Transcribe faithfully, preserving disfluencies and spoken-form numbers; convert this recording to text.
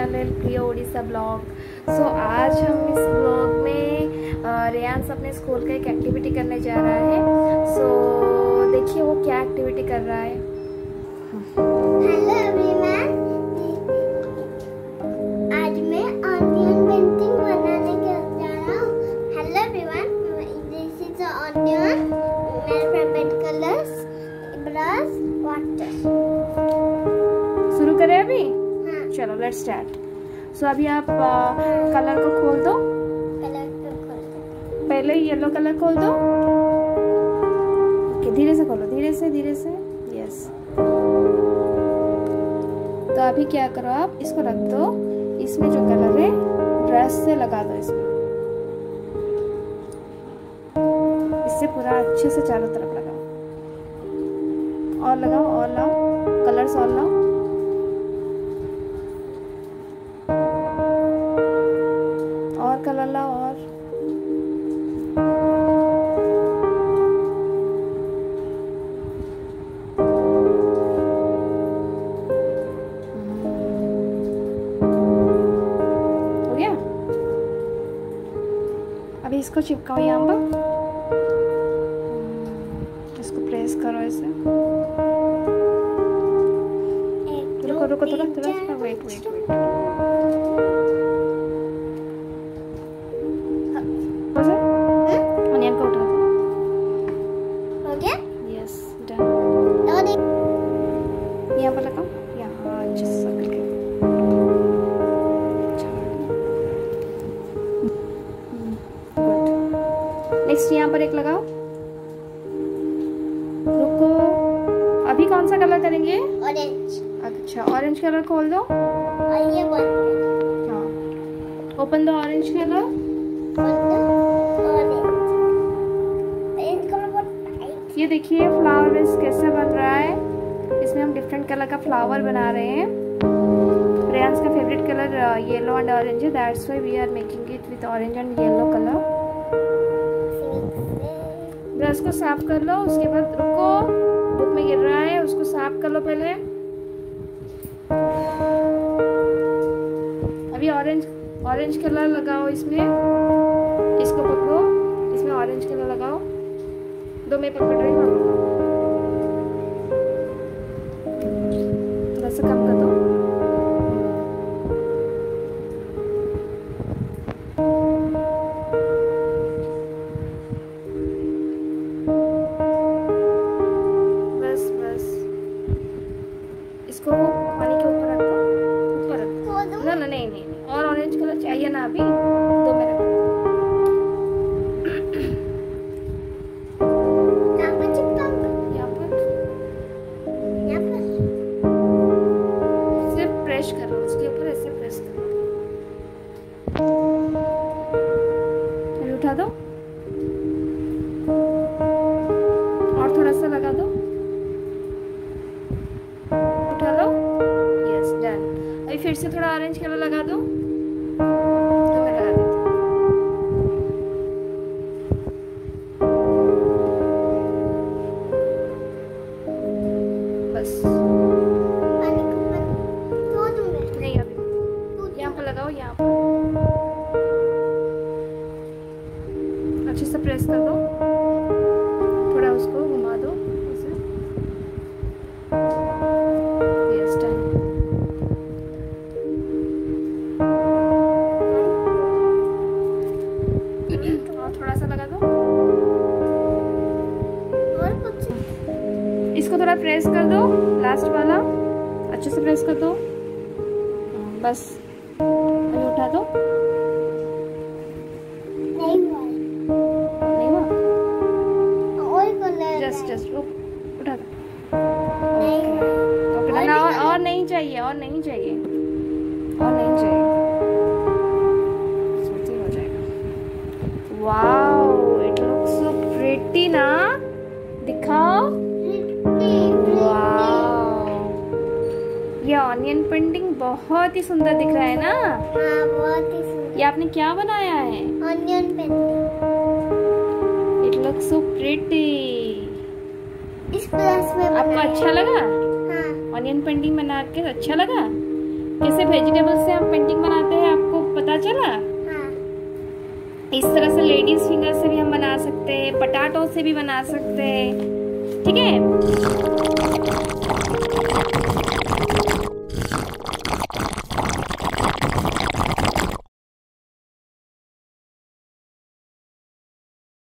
Channel प्रिय Odisha blog. सो आज हम इस ब्लॉग में रेयांश अपने स्कूल का एक एक्टिविटी करने जा रहा है। सो so, देखिए वो क्या एक्टिविटी कर रहा है। हेलो एवरीवन, आज मैं ऑनियन पेंटिंग बनाने के जा रहा हूँ। Hello everyone, this is onion, मेरे फेवरेट कलर्स, ब्रश, वाटर। शुरू करें अभी? हाँ। चलो लेट्स स्टार्ट। सो अभी आप कलर को खोल दो। कलर को खोल दो। पहले येलो कलर खोल दो। ओके, धीरे से खोलो, धीरे से धीरे से। यस। तो अभी क्या करो, आप इसको रख दो। इसमें जो कलर है ब्रश से लगा दो इसमें। इससे पूरा अच्छे से चारों तरफ लगाओ। और लगाओ, और लाओ कलर्स, और लाओ। और कलर लाओ, और हो गया। अभी इसको चिपकाओ यहाँ पर। इसको प्रेस करो ऐसे। रुको रुको थोड़ा थोड़ा वेट वेट वेट। अनियन को उठा दो। हो गया? Yes, done. यहाँ पर लगाओ, यहाँ अच्छे से सब करके। गुड। नेक्स्ट यहाँ पर एक लगाओ। रुको, अभी कौन सा कलर करेंगे? ऑरेंज। अच्छा, ऑरेंज कलर खोल दो। और ये बंद। हाँ, ओपन दो ऑरेंज कलर। ये देखिए फ्लावर बेस कैसे बन रहा है। इसमें हम डिफरेंट कलर का फ्लावर बना रहे हैं। रेयांश का favourite colour yellow and orange है, that's why we are making it with orange and yellow colour. Brush को साफ कर लो, उसके बाद रुको, बुक में गिर रहा है, उसको साफ कर लो पहले। अभी ऑरेंज ऑरेंज कलर लगाओ इसमें। इसको पकड़ो, इसमें ऑरेंज कलर लगाओ। दो मैं पकड़ रही हूँ, थोड़ा सा कम कर दो। बस बस, इसको पानी के ऊपर रखो, ऊपर रखो। ना ना नहीं नहीं नहीं, और ऑरेंज कलर चाहिए ना अभी, दो मैं रखो। करो उसके ऊपर, ऐसे प्रेस करो। अभी उठा दो और थोड़ा सा लगा दो। उठा लो। Yes, done. अभी फिर से थोड़ा ऑरेंज कलर लगा दो। तो मैं लगा देती हूँ। बस लगाओ, यहाँ पर अच्छे से प्रेस कर दो। थोड़ा उसको घुमा दो ऐसे। Yes, done. और थोड़ा सा लगा दो। और कुछ? इसको थोड़ा प्रेस कर दो, लास्ट वाला अच्छे से प्रेस कर दो। बस अभी उठा दो। नहीं हुआ। नहीं हुआ? और कलर जस्ट जस्ट रुक, उठा दो। नहीं ओके, ना और, और नहीं चाहिए, और नहीं चाहिए, और नहीं चाहिए। सोचिए हो जाएगा। Wow, it looks so pretty ना। दिखाओ। वाओ, ये ऑनियन पेंटिंग बहुत ही सुंदर दिख रहा है ना। हाँ, बहुत ही सुंदर। ये आपने क्या बनाया है? Onion painting. It looks so pretty. इस क्लास में आपको अच्छा लगा? हाँ। ऑनियन पेंटिंग बना के अच्छा लगा? कैसे वेजिटेबल्स से हम पेंटिंग बनाते हैं, आपको पता चला? हाँ। इस तरह से लेडीज फिंगर से भी हम बना सकते हैं, पटाटो से भी बना सकते हैं। ठीक है।